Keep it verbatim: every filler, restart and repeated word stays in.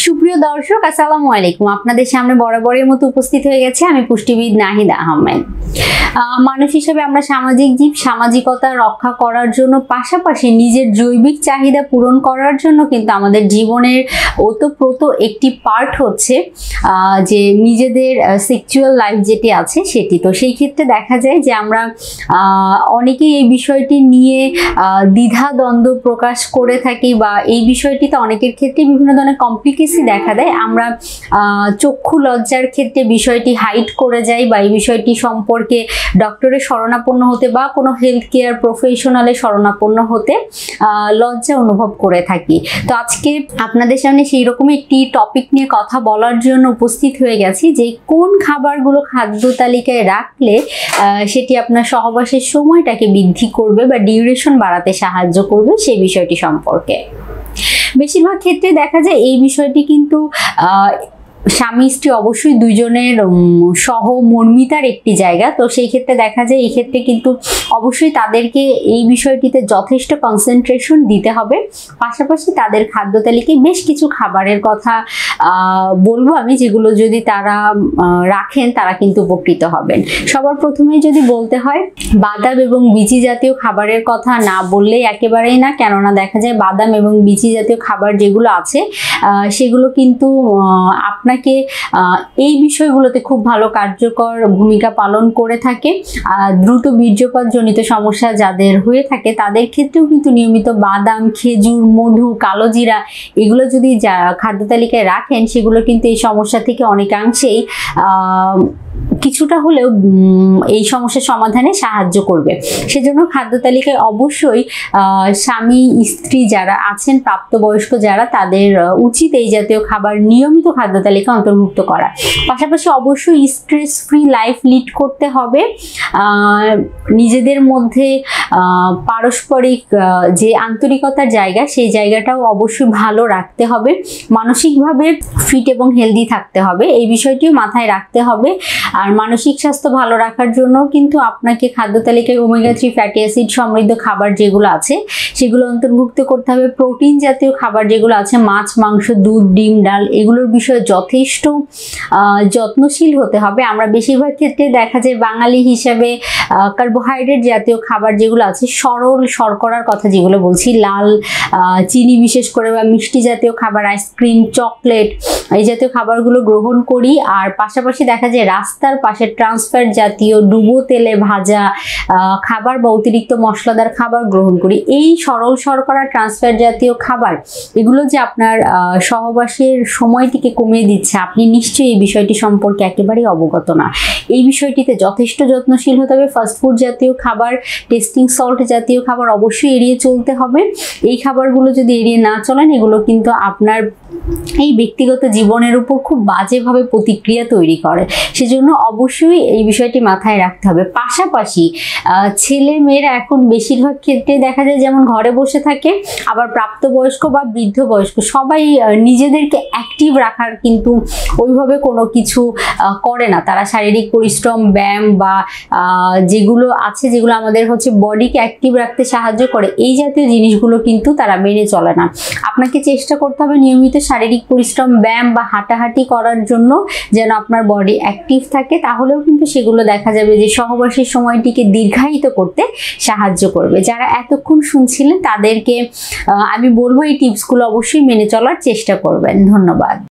সুপ্রিয় দর্শক আসসালামু আলাইকুম, আপনাদের সামনে বরাবরের মতো উপস্থিত হয়ে গেছে আমি পুষ্টিবিদ নাহিদা আহমেদ। মানুষ হিসেবে আমরা সামাজিক জীব, সামাজিকতা রক্ষা করার জন্য পাশাপাশি নিজের জৈবিক চাহিদা পূরণ করার জন্য কিন্তু আমাদের জীবনের ওতপ্রোত একটি পার্ট হচ্ছে যে নিজেদের সেক্সুয়াল লাইফ যেটি আছে সেটি। তো সেই ক্ষেত্রে দেখা যায় যে আমরা অনেকেই এই বিষয়টি নিয়ে দ্বিধা দ্বন্দ্ব প্রকাশ করে থাকি বা এই বিষয়টিতে অনেকের ক্ষেত্রে বিভিন্ন ধরনের কমপ্লিকেসি দেখা দেয়। আমরা চক্ষু লজ্জার ক্ষেত্রে বিষয়টি হাইড করে যাই বা এই বিষয়টি সম্পর্কে ডক্টরের শরণাপন্ন হতে বা কোনো হেলথ কেয়ার প্রফেশনালের শরণাপন্ন হতে লজ্জা অনুভব করে থাকি। তো আজকে আপনাদের সামনে সেই রকম একটি টপিক নিয়ে কথা বলার জন্য উপস্থিত হয়ে গেছি যে কোন খাবারগুলো খাদ্য তালিকায় রাখলে সেটি আপনার সহবাসের সময়টাকে বৃদ্ধি করবে বা ডিউরেশন বাড়াতে সাহায্য করবে সেই বিষয়টি সম্পর্কে। বেশিরভাগ ক্ষেত্রে দেখা যায় এই বিষয়টি কিন্তু স্বামী স্ত্রী অবশ্যই দুইজনের সহমর্মিতার একটি জায়গা। তো সেই ক্ষেত্রে দেখা যায় এই ক্ষেত্রে কিন্তু অবশ্যই তাদেরকে এই বিষয়টিতে যথেষ্ট কনসেন্ট্রেশন দিতে হবে। পাশাপাশি তাদের খাদ্য তালিকায় বেশ কিছু খাবারের কথা বলবো আমি, যেগুলো যদি তারা রাখেন তারা কিন্তু উপকৃত হবেন। সবার প্রথমেই যদি বলতে হয় বাদাম এবং বিচি জাতীয় খাবারের কথা না বললেই একেবারেই না, কেননা দেখা যায় বাদাম এবং বিচি জাতীয় খাবার যেগুলো আছে সেগুলো কিন্তু আপনার আপনাকে এই বিষয়গুলোতে খুব ভালো কার্যকর ভূমিকা পালন করে থাকে। দ্রুত বীর্যপাত জনিত সমস্যা যাদের হয়ে থাকে তাদের ক্ষেত্রেও কিন্তু নিয়মিত বাদাম, খেজুর, মধু, কালোজিরা এগুলো যদি যা খাদ্য তালিকায় রাখেন সেগুলো কিন্তু এই সমস্যা থেকে অনেকাংশেই কিছুটা হলেও এই সমস্যার সমাধানে সাহায্য করবে। সেজন্য খাদ্য তালিকায় অবশ্যই স্বামী স্ত্রী যারা আছেন, প্রাপ্তবয়স্ক যারা, তাদের উচিত এই জাতীয় খাবার নিয়মিত খাদ্য তালিকা অন্তর্ভুক্ত করা। পাশাপাশি অবশ্যই স্ট্রেস ফ্রি লাইফ লিড করতে হবে। নিজেদের মধ্যে পারস্পরিক যে আন্তরিকতার জায়গা সেই জায়গাটাও অবশ্যই ভালো রাখতে হবে। মানসিকভাবে ফিট এবং হেলদি থাকতে হবে, এই বিষয়টিও মাথায় রাখতে হবে। আর মানসিক স্বাস্থ্য ভালো রাখার জন্য কিন্তু আপনাকে খাদ্য তালিকায় ওমেগা থ্রি ফ্যাটি অ্যাসিড সমৃদ্ধ খাবার যেগুলো আছে সেগুলো অন্তর্ভুক্ত করতে হবে। প্রোটিন জাতীয় খাবার যেগুলো আছে মাছ, মাংস, দুধ, ডিম, ডাল এগুলোর বিষয়ে যথেষ্ট যত্নশীল হতে হবে। আমরা বেশিরভাগ ক্ষেত্রে দেখা যায় বাঙালি হিসাবে কার্বোহাইড্রেট জাতীয় খাবার যেগুলো আছে, সরল শর্করার কথা যেগুলো বলছি, লাল চিনি বিশেষ করে বা মিষ্টি জাতীয় খাবার, আইসক্রিম, চকলেট এই জাতীয় খাবারগুলো গ্রহণ করি। আর পাশাপাশি দেখা যায় রাস্তার পাশে ট্রান্সফ্যাট জাতীয় ডুবো তেলে ভাজা খাবার বা অতিরিক্ত মশলাদার খাবার গ্রহণ করি। এই সরল শর্করা, ট্রান্সফ্যাট জাতীয় খাবার এগুলো যে আপনার সহবাসের সময়টিকে কমিয়ে দিচ্ছে, আপনি নিশ্চয়ই এই বিষয়টি সম্পর্কে একেবারেই অবগত না। এই বিষয়টিতে যথেষ্ট যত্নশীল হতে হবে। ফাস্টফুড জাতীয় খাবার, টেস্টিং সল্ট জাতীয় খাবার অবশ্যই এড়িয়ে চলতে হবে। এই খাবারগুলো যদি এড়িয়ে না চলেন এগুলো কিন্তু আপনার এই ব্যক্তিগত জীবনের উপর খুব বাজেভাবে প্রতিক্রিয়া তৈরি করে। সেজন্য অবশ্যই এই বিষয়টি মাথায় রাখতে হবে। পাশাপাশি ছেলে মেয়েরা এখন বেশিরভাগ ক্ষেত্রে দেখা যায় যেমন ঘরে বসে থাকে, আবার প্রাপ্তবয়স্ক বা বৃদ্ধ বয়স্ক সবাই নিজেদেরকে অ্যাক্টিভ রাখার কিন্তু ওইভাবে কোনো কিছু করে না। তারা শারীরিক পরিশ্রম, ব্যায়াম বা যেগুলো আছে যেগুলো আমাদের হচ্ছে বডিকে অ্যাক্টিভ রাখতে সাহায্য করে এই জাতীয় জিনিসগুলো কিন্তু তারা মেনে চলে না। আপনাকে চেষ্টা করতে হবে নিয়মিত শারীরিক পরিশ্রম, ব্যায়াম বা হাঁটাহাঁটি করার জন্য যেন আপনার বডি অ্যাক্টিভ থাকে। তাহলেও কিন্তু সেগুলো দেখা যাবে যে সহবাসের সময়টিকে দীর্ঘায়িত করতে সাহায্য করবে। যারা এতক্ষণ শুনছিলেন তাদেরকে আমি বলবো এই টিপসগুলো অবশ্যই মেনে চলার চেষ্টা করবেন। ধন্যবাদ।